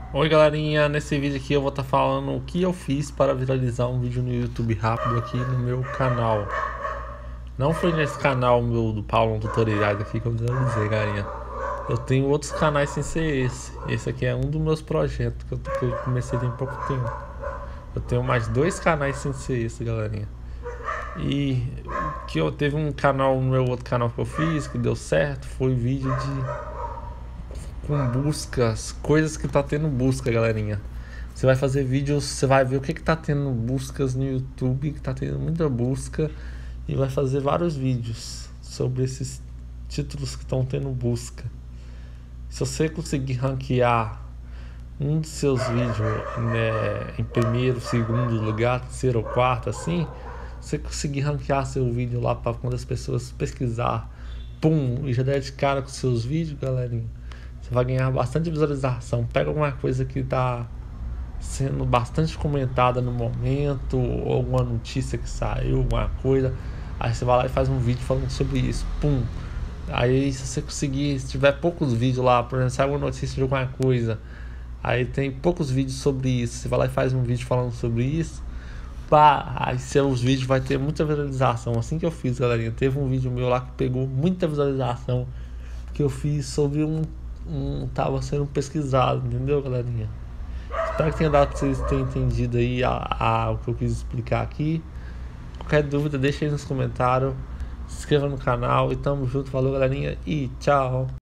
Oi galerinha, nesse vídeo aqui eu vou estar falando o que eu fiz para viralizar um vídeo no YouTube rápido aqui no meu canal. Não foi nesse canal meu do Paulo Tutoriais aqui que eu viralizei, galerinha. Eu tenho outros canais sem ser esse. Esse aqui é um dos meus projetos que eu comecei tem pouco tempo. Eu tenho mais dois canais sem ser esse, galerinha. E que eu teve um canal, no meu outro canal que eu fiz, que deu certo, foi vídeo com buscas, coisas que tá tendo busca, galerinha. Você vai fazer vídeos, você vai ver o que tá tendo buscas no YouTube, que tá tendo muita busca, e vai fazer vários vídeos sobre esses títulos que estão tendo busca. Se você conseguir ranquear um dos seus vídeos, né, em primeiro, segundo lugar, terceiro ou quarto, assim, você conseguir ranquear seu vídeo lá para quando as pessoas pesquisar, pum, e já der de cara com seus vídeos, galerinha, você vai ganhar bastante visualização. Pega alguma coisa que tá sendo bastante comentada no momento, ou alguma notícia que saiu, alguma coisa, aí você vai lá e faz um vídeo falando sobre isso, pum. Aí se você conseguir, se tiver poucos vídeos lá, por exemplo, sai uma notícia de alguma coisa, aí tem poucos vídeos sobre isso, você vai lá e faz um vídeo falando sobre isso, pá, aí seus vídeos vai ter muita visualização. Assim que eu fiz, galerinha, teve um vídeo meu lá que pegou muita visualização, que eu fiz sobre tava sendo pesquisado, entendeu, galerinha? Espero que tenha dado pra vocês terem entendido aí o que eu quis explicar aqui. Qualquer dúvida, deixa aí nos comentários, se inscreva no canal e tamo junto, valeu galerinha e tchau!